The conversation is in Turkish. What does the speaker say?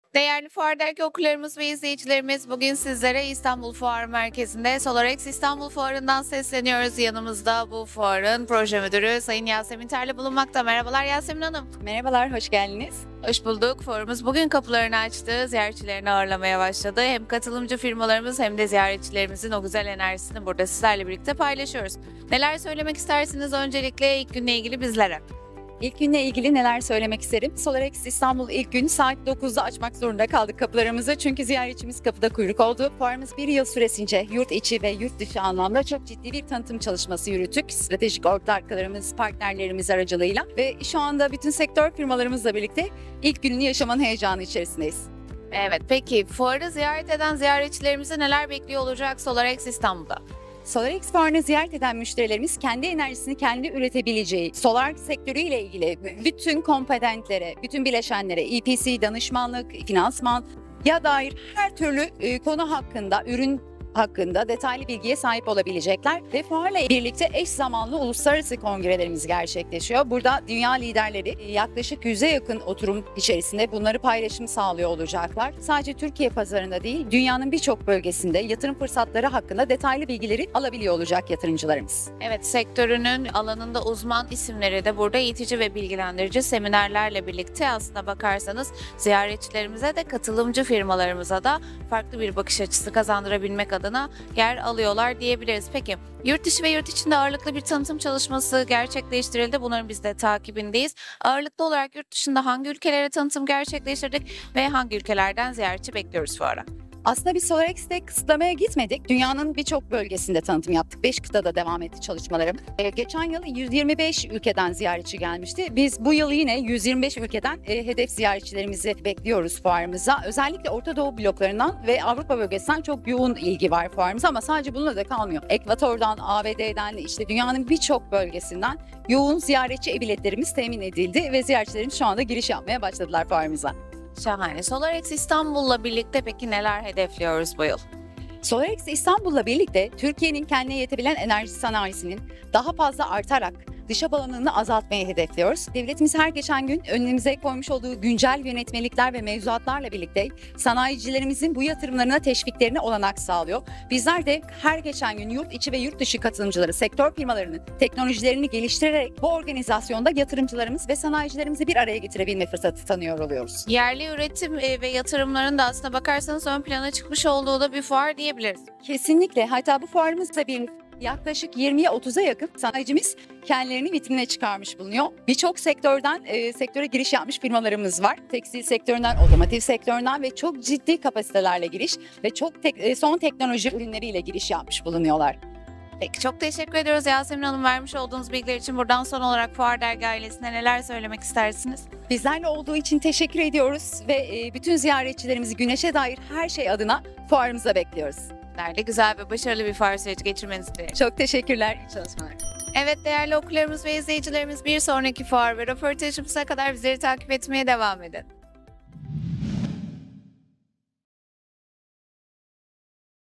Değerli Fuar Dergi okurlarımız ve izleyicilerimiz, bugün sizlere İstanbul Fuar Merkezi'nde SolarX İstanbul Fuarı'ndan sesleniyoruz. Yanımızda bu fuarın proje müdürü Sayın Yasemin Terli bulunmakta. Merhabalar Yasemin Hanım. Merhabalar, hoş geldiniz. Hoş bulduk. Fuarımız bugün kapılarını açtı, ziyaretçilerini ağırlamaya başladı. Hem katılımcı firmalarımız hem de ziyaretçilerimizin o güzel enerjisini burada sizlerle birlikte paylaşıyoruz. Neler söylemek istersiniz öncelikle ilk günle ilgili bizlere? İlk günle ilgili neler söylemek isterim? SolarX İstanbul ilk gün saat 9'da açmak zorunda kaldık kapılarımızı. Çünkü ziyaretçimiz kapıda kuyruk oldu. Fuarımız bir yıl süresince yurt içi ve yurt dışı anlamda çok ciddi bir tanıtım çalışması yürüttük. Stratejik ortaklarımız, partnerlerimiz aracılığıyla ve şu anda bütün sektör firmalarımızla birlikte ilk gününü yaşamanın heyecanı içerisindeyiz. Evet, peki fuarı ziyaret eden ziyaretçilerimizi neler bekliyor olacak SolarX İstanbul'da? SolarX Fuarı'nı ziyaret eden müşterilerimiz kendi enerjisini kendi üretebileceği, solar sektörüyle ilgili bütün komponentlere, bütün bileşenlere, EPC, danışmanlık, finansman ya dair her türlü konu hakkında, ürün hakkında detaylı bilgiye sahip olabilecekler ve fuarla birlikte eş zamanlı uluslararası kongrelerimiz gerçekleşiyor. Burada dünya liderleri yaklaşık 100'e yakın oturum içerisinde bunları paylaşım sağlıyor olacaklar. Sadece Türkiye pazarında değil, dünyanın birçok bölgesinde yatırım fırsatları hakkında detaylı bilgileri alabiliyor olacak yatırımcılarımız. Evet, sektörünün alanında uzman isimleri de burada eğitici ve bilgilendirici seminerlerle birlikte aslında bakarsanız ziyaretçilerimize de katılımcı firmalarımıza da farklı bir bakış açısı kazandırabilmek adına yer alıyorlar diyebiliriz. Peki yurt dışı ve yurt içinde ağırlıklı bir tanıtım çalışması gerçekleştirildi. Bunların biz de takibindeyiz. Ağırlıklı olarak yurt dışında hangi ülkelere tanıtım gerçekleştirdik ve hangi ülkelerden ziyaretçi bekliyoruz fuara? Aslında biz SolarX'te kısıtlamaya gitmedik. Dünyanın birçok bölgesinde tanıtım yaptık. 5 kıtada devam etti çalışmalarım. Geçen yıl 125 ülkeden ziyaretçi gelmişti. Biz bu yıl yine 125 ülkeden hedef ziyaretçilerimizi bekliyoruz fuarımıza. Özellikle Orta Doğu bloklarından ve Avrupa bölgesinden çok yoğun ilgi var fuarımıza ama sadece bununla da kalmıyor. Ekvator'dan, ABD'den, işte dünyanın birçok bölgesinden yoğun ziyaretçi biletlerimiz temin edildi ve ziyaretçilerimiz şu anda giriş yapmaya başladılar fuarımıza. Şahane. SolarX İstanbul'la birlikte peki neler hedefliyoruz bu yıl? SolarX İstanbul'la birlikte Türkiye'nin kendine yetebilen enerji sanayisinin daha fazla artarak dışa bağımlılığını azaltmayı hedefliyoruz. Devletimiz her geçen gün önümüze koymuş olduğu güncel yönetmelikler ve mevzuatlarla birlikte sanayicilerimizin bu yatırımlarına teşviklerine olanak sağlıyor. Bizler de her geçen gün yurt içi ve yurt dışı katılımcıları, sektör firmalarının teknolojilerini geliştirerek bu organizasyonda yatırımcılarımız ve sanayicilerimizi bir araya getirebilme fırsatı tanıyor oluyoruz. Yerli üretim ve yatırımların da aslına bakarsanız ön plana çıkmış olduğu da bir fuar diyebiliriz. Kesinlikle. Hatta bu fuarımızla bir yaklaşık 20'ye 30'a yakın sanayicimiz kendilerini vitrine çıkarmış bulunuyor. Birçok sektörden sektöre giriş yapmış firmalarımız var. Tekstil sektöründen, otomotiv sektöründen ve çok ciddi kapasitelerle giriş ve çok son teknoloji ürünleriyle giriş yapmış bulunuyorlar. Peki çok teşekkür ediyoruz Yasemin Hanım vermiş olduğunuz bilgiler için. Buradan son olarak Fuar Dergi ailesine neler söylemek istersiniz? Bizlerle olduğu için teşekkür ediyoruz ve bütün ziyaretçilerimizi güneşe dair her şey adına fuarımıza bekliyoruz. Güzel ve başarılı bir fuar süreci geçirmenizi dilerim. Çok teşekkürler. İyi çalışmalar. Evet değerli okurlarımız ve izleyicilerimiz, bir sonraki fuar ve röportajımıza kadar bizleri takip etmeye devam edin.